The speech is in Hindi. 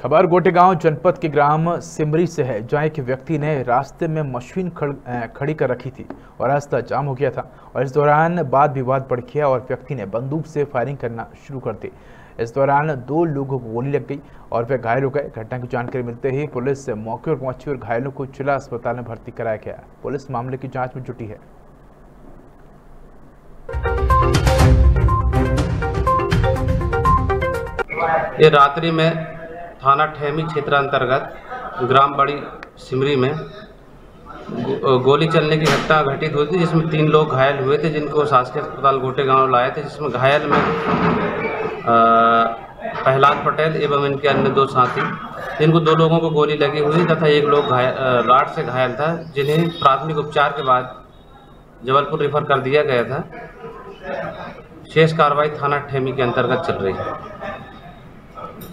खबर गोटेगांव जनपद के ग्राम सिमरी से है, जहां एक व्यक्ति ने रास्ते में मशीन खड़ी कर रखी थी और रास्ता जाम हो गया था और इस दौरान वाद विवाद बढ़ गया और व्यक्ति ने बंदूक से फायरिंग करना शुरू कर दी। इस दौरान 2 लोगों को गोली लग गई और वे घायल हो गए। घटना की जानकारी मिलते ही पुलिस मौके पर पहुंची और घायलों को जिला अस्पताल में भर्ती कराया गया। पुलिस मामले की जाँच में जुटी है। ये रात्रि में थाना ठेमी क्षेत्र अंतर्गत ग्राम बड़ी सिमरी में गोली चलने की घटना घटित हुई थी, जिसमें 3 लोग घायल हुए थे, जिनको शासकीय अस्पताल गोटेगांव लाए थे। जिसमें घायल में प्रहलाद पटेल एवं इनके अन्य 2 साथी, जिनको 2 लोगों को गोली लगी हुई तथा 1 लोग राड से घायल था, जिन्हें प्राथमिक उपचार के बाद जबलपुर रेफर कर दिया गया था। शेष कार्रवाई थाना ठेमी के अंतर्गत चल रही है।